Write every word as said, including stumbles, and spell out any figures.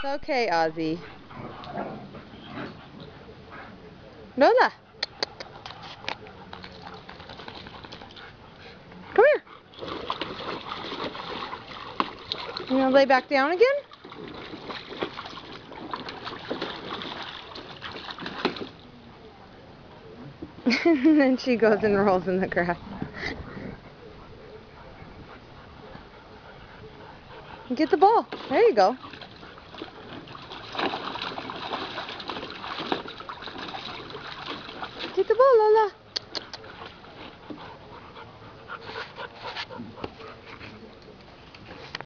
Okay, Ozzy. Lola. Come here. You want to lay back down again? And then she goes and rolls in the grass. Get the ball. There you go.